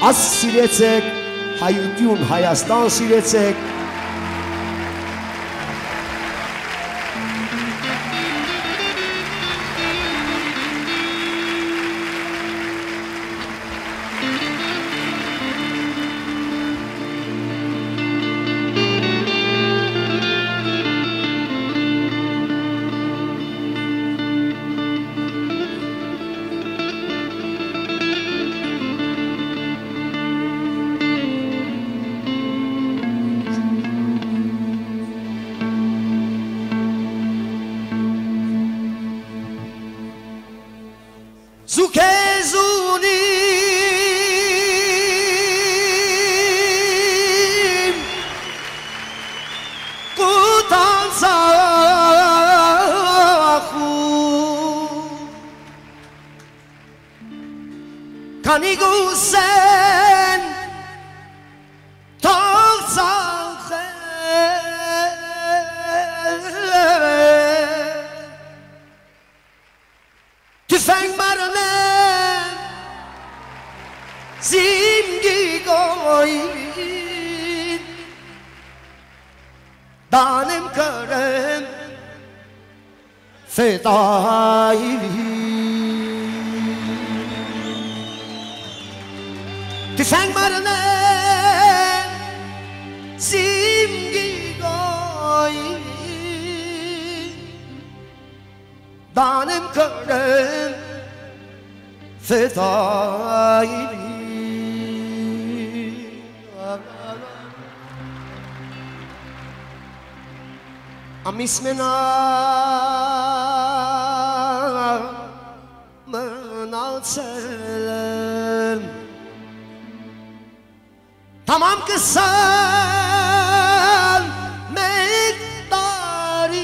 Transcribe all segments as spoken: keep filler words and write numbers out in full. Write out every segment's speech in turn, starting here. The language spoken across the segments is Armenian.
Աս սիրեցեք, հայություն, Հայաստան սիրեցեք։ Զուքեզունիմ կուտանցախու Քանի գուսեն թողցախեն Tüfeng marına zimgi koyun Danem karem fedayim Tüfeng marına zimgi koyun Danem karem fedayim Amismena mınalçelem Tamam kısan mektari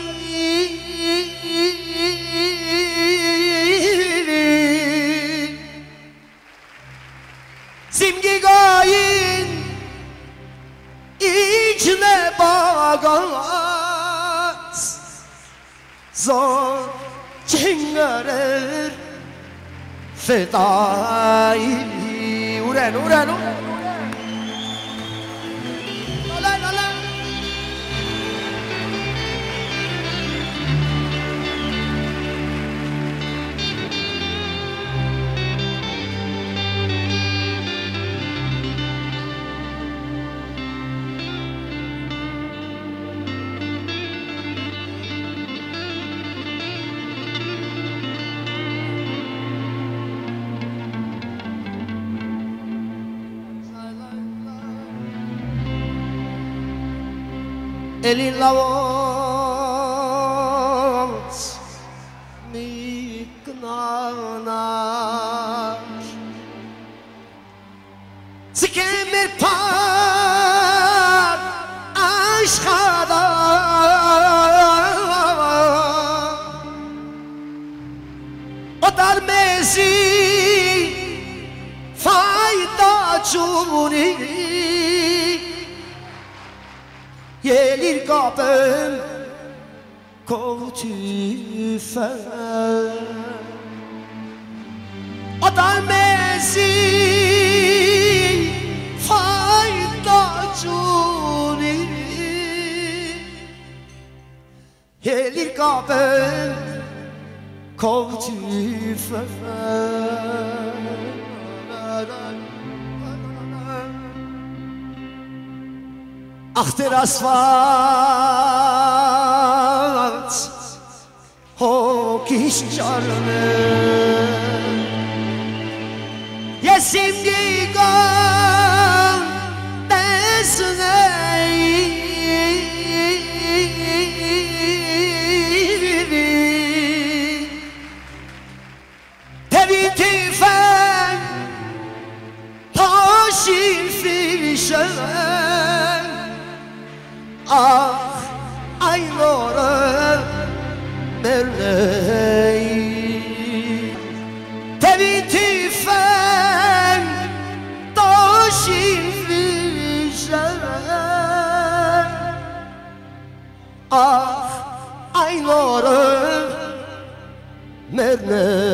Simgi gayin içine bağaz Zor çingerer fedai Uren uren uren Olay olay Elin lavos mi knanar Sikemir par aşkada O darmezi fayda çuni Gelir kapım kovtüfen Adamesi faydacuni Gelir kapım kovtüfen Ahtır asfalt o kişarını Yesim gigan desne Tevi tifen taşir fişen Ah, ay nora merley Tevi tifen taşin fişen Ah, ay nora merley